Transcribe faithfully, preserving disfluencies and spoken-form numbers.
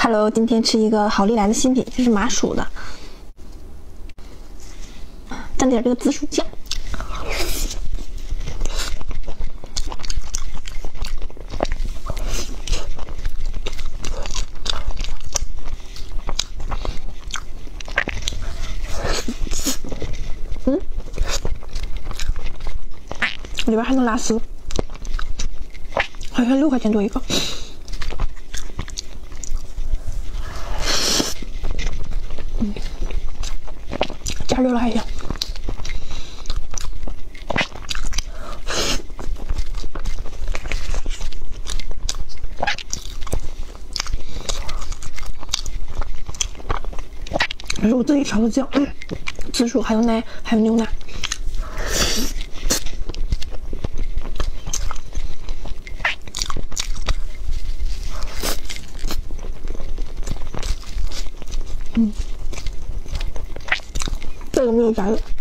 Hello， 今天吃一个好利来的新品，这是麻薯的，蘸点这个紫薯酱。嗯，里边还能拉丝，好像六块钱多一个。 嗯，加热了还香。这是我自己调的酱，嗯，紫薯还有奶，还有牛奶。嗯。这个没有加热。